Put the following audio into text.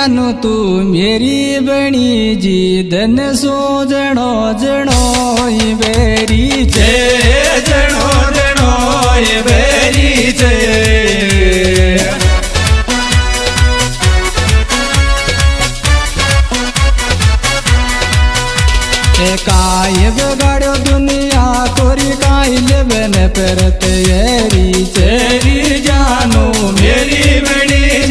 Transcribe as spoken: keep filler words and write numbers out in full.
जानू तू मेरी बणी जी धन सो जणो जणो बेरी छे जणो जणो बेरी छे काय बगाड़ो दुनिया कोरी काई लेबन पर तैयारी तेरी जानू मेरी बड़ी